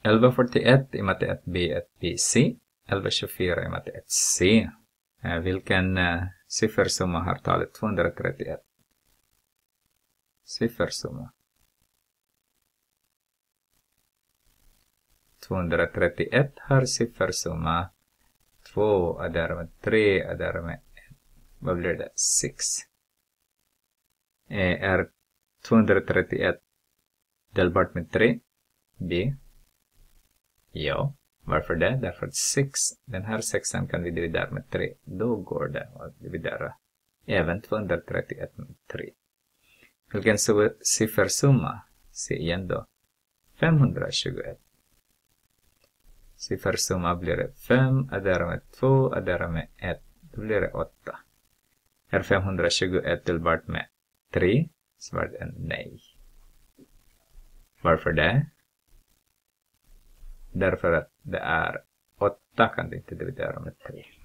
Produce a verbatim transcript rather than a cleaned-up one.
elva fyrtioett i matte ett B ett B C. elva tjugofyra i matte ett C. Eh, vilken eh, siffersumma har talet tvåhundratrettioett? Siffersumma. tvåhundratrettioett har siffersumma två är därmed tre är därmed ett. Vad blir det? sex. Eh, är tvåhundratrettioett delbart med tre? B. Ja. Varför det? Därför att sex, den här sexan kan vi dividera med tre. Då går det att dividera även tvåhundratrettioett med tre. Vilken siffersumma? Se igen då. femhundratjugoett. Siffersumma blir det fem, adderar med två, adderar med ett. Då blir det åtta. Är femhundratjugoett delbart med tre? Svaret är nej. Varför det? Därför att det är åtta kan du inte dividera med tre.